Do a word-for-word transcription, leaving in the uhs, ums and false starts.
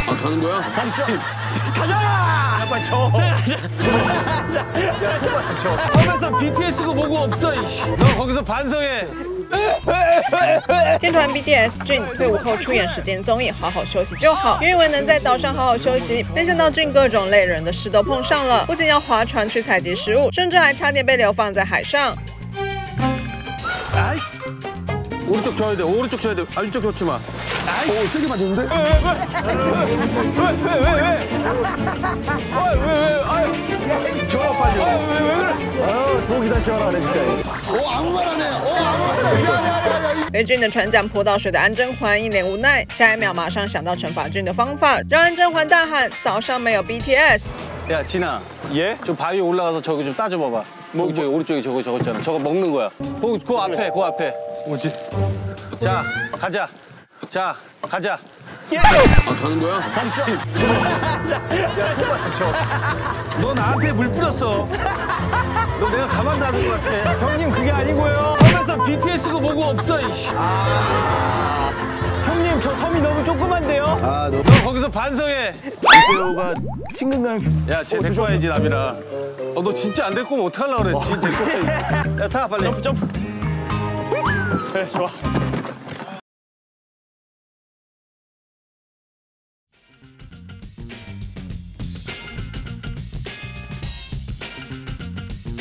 아, 가는 거야? 가자! 가자! 빨리 쳐! 야, 토마 쳐. 하면서 비티에스가 뭐고 없어, 이씨. 너 거기서 반성해. 天团 B T S Jin 退伍后出演十间综艺，好好休息就好。原以为能在岛上好好休息，没想到 Jin 各种累人的事都碰上了，不仅要划船去采集食物，甚至还差点被流放在海上。 오른쪽 줘야 돼. 오른쪽 줘야 돼. 아, 왼쪽 줬지 마. 오, 세게 맞췄는데? 왜, 왜, 왜, 왜? 어, 왜, 왜? 아유. 줘, 빨리. 아, 왜, 왜 그래? 아유, 속이 다 시원하네, 진짜. 오, 아무 말 안 해. 오, 아무 말 안 해. 야, 야, 야, 야. 被 Jin 的船桨泼到水的安贞环一脸无奈，下一秒马上想到惩罚 Jin 的方法，让安贞环大喊：“岛上没有 B T S。” 야, 진아. 예? 저 바위 올라가서 저기 좀 따져봐봐. 뭐, 저기, 오른쪽에 저거, 저거 있잖아. 저거 먹는 거야. 그, 그 앞에, 그 앞에. 뭐지? 자, 가자. 자, 가자. 예! 아, 가는 거야? 같이. 야, 토마 쳐. 너 나한테 물 뿌렸어. 너 내가 가만 놔둘 것 같아. 형님, 그게 아니고요. 하면서 비티에스가 뭐고 없어, 이씨. 아. 형님, 저 섬이 너무 조그만데요? 아, 너. 너 거기서 반성해. 이세호가 친근감. 야, 쟤 데리고 와야지, 남이라. 어, 너 진짜 안 데리고 오면 어떡하려고 그래. 지 데리고 와야지. 야, 타, 빨리. 점프, 점프. 그래, 좋아.